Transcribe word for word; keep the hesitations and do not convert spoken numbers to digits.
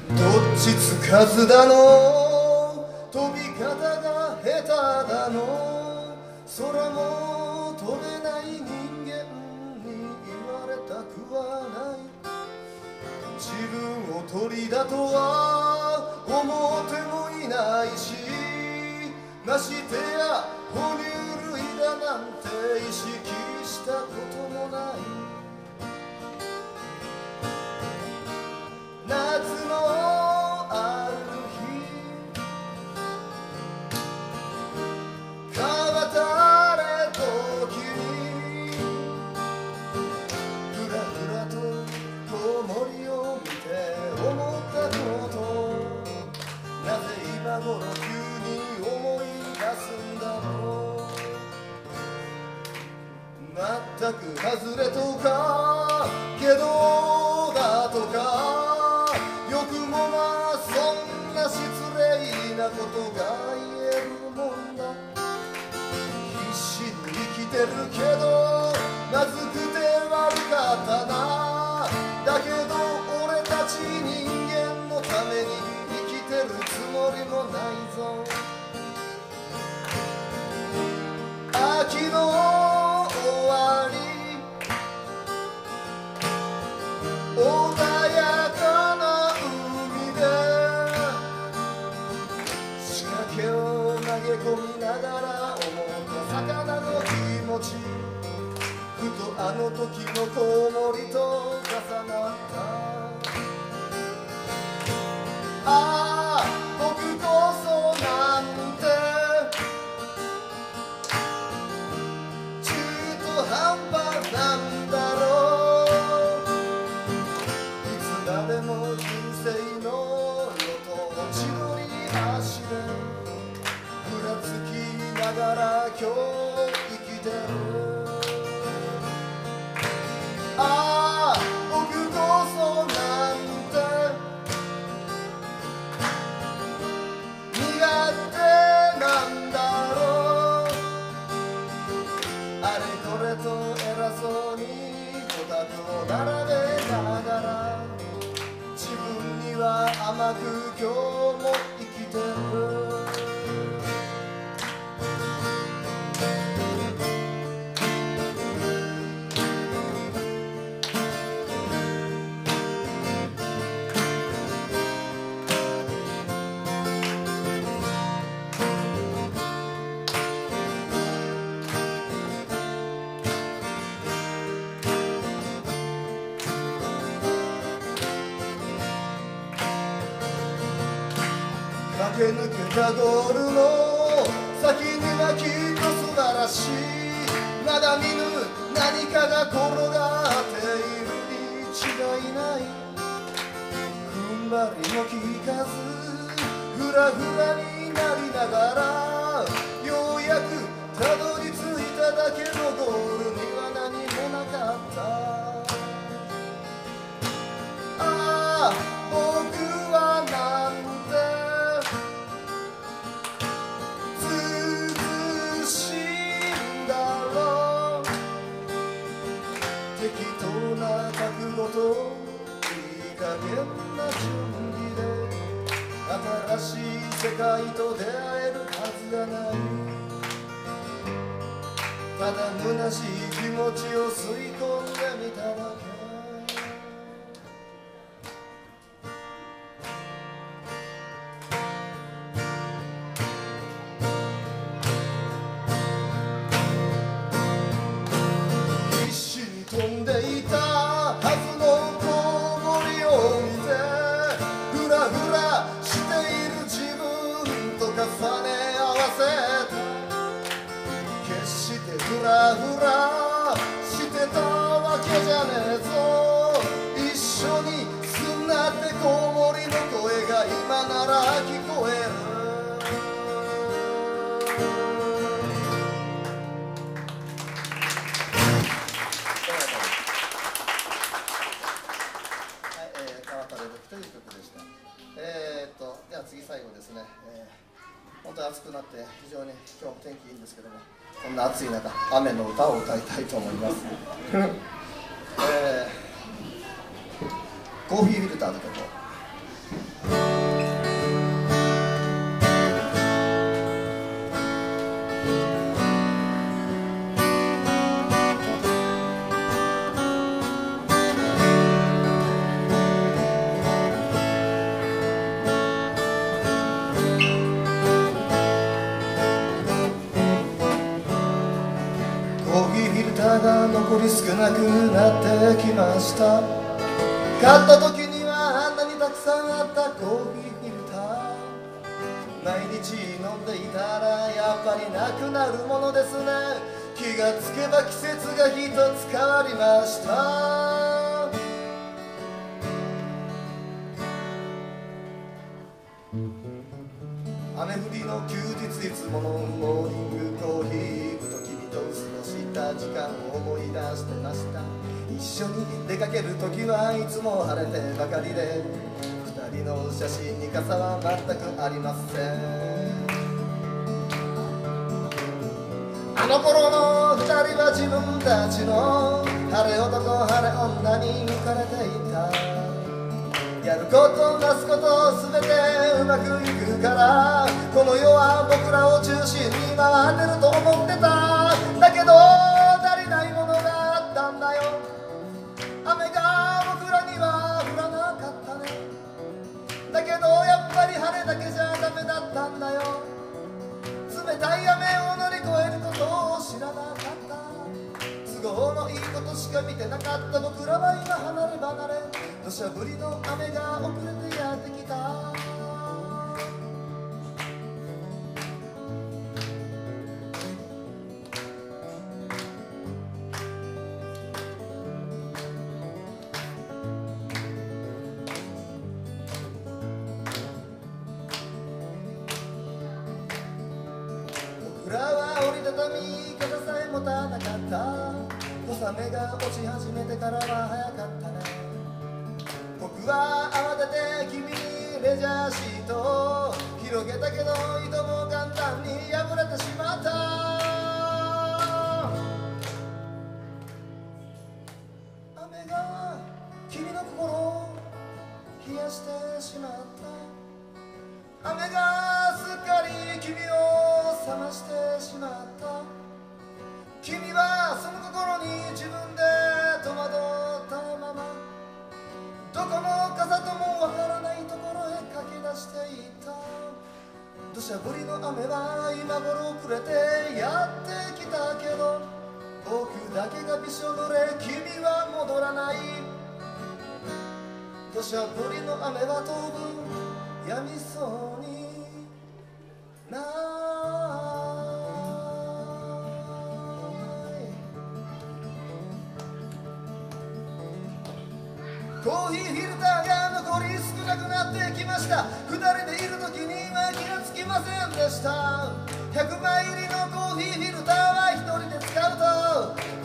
どっちつかずだの、飛び方が下手だの、空も飛べない人間に言われたくはない。自分を鳥だとは思ってもいないし、ましてや哺乳類だなんて意識したこともない。夏のある日、川たれ時にふらふらとコウモリを見て思ったこと、なぜ今頃急に思い出すんだろう。全く外れとかけどだとか、よくもまあそんな失礼なことが言えるもんだ。必死に生きてるけどまずくて悪かったな。だけど俺たち人間のために生きてるつもりもないぞ。秋の終わり、穏やかな海で仕掛けを投げ込みながら思った魚の気持ち、ふとあの時のコウモリと重なった。ああ僕こそなんて中途半端なんだろう。いつまでも人生の路頭千鳥足でふらつきながら今日生きてる。ああ僕こそなんて苦手なんだろう。あれこれと偉そうにオタクを並べながら自分には甘く今日も生きてる。駆け抜けたゴールの先にはきっと素晴らしい、まだ見ぬ何かが転がっているに違いない。踏ん張りも効かずふらふらになりながらようやくたどり着いただけのゴールには何もなかった。ああ僕はなん適当な覚悟といい加減な準備で新しい世界と出会えるはずがない。ただ虚しい気持ちを吸い込んでみただけ。飛んでいたはずのコウモリを見てふらふらしている自分と重ね合わせて、決してふらふらしてたわけじゃねえぞ。一緒に住んだってコウモリの声が今なら聞こえる。という曲でした。えー、っとでは次最後ですね、えー、本当に暑くなって非常に今日も天気いいんですけども、こんな暑い中雨の歌を歌いたいと思います、えー、コーヒーフィルターの曲を。 タが残り少なくなってきました。買った時にはあんなにたくさんあったコーヒーフィルター、毎日飲んでいたらやっぱりなくなるものですね。気がつけば季節が一つ変わりました。雨降りの休日、いつものモーニングコーヒー、ふと君と過ごした時間を思い出してました。一緒に出かける時はいつも晴れてばかりで、二人の写真に傘は全くありません。あの頃の二人は自分たちの晴れ男晴れ女に浮かれていた。やることなすことすべてうまくいくから、この世は僕らを中心に回ってると思ってた。だけど足りないものがあったんだよ。雨が僕らには降らなかったね。だけどやっぱり晴れだけじゃダメだったんだよ。冷たい雨を乗り越えることを知らなかった。都合のいいことしか見てなかった僕らは今離れ離れ、土砂降りの雨が遅れてやってきた。僕らは折りたたみ傘さえ持たなかった。小雨が落ち始めてからは早かったね。僕は慌てて君にレジャーシートを広げたけど糸も簡単に破れてしまった。雨が君の心を冷やしてしまった。雨がすっかり君を冷ましてしまった。君はその心に自分で戸惑ったまま、どこの傘ともわからないところへ駆け出していった。土砂降りの雨は今頃暮れてやってきたけど、僕だけがびしょ濡れ君は戻らない。土砂降りの雨は当分やみそうにない。コーヒーフィルターが残り少なくなってきました。二人でいる時には気がつきませんでした。ひゃくまい入りのコーヒーフィルターは一人で使うと